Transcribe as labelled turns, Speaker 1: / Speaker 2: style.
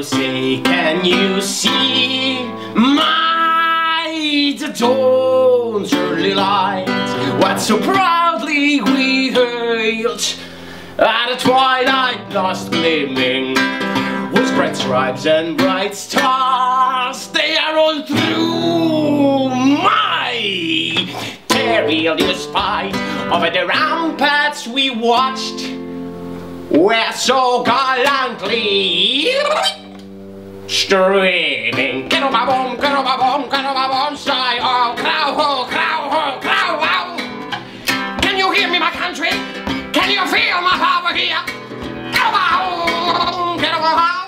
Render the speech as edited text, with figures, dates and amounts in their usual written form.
Speaker 1: say, can you see my dawn's early light? What so proudly we hailed at a twilight lost gleaming, with bright stripes and bright stars, they are all through my terrible despite of the ramparts we watched were so gallantly streaming. Can-o-ba-boom, can-o-ba-boom, can-o-ba-boom, say, oh, crow, ho, crow, ho, crow, wow. Can you hear me, my country? Can you feel my power here? Can-o-ba-boom, can-o-ba-boom.